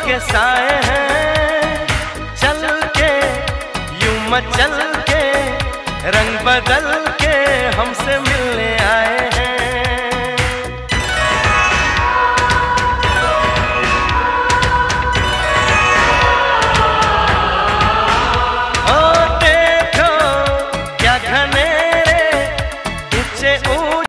के साए हैं, चल के यूं मचल के रंग बदल के हमसे मिलने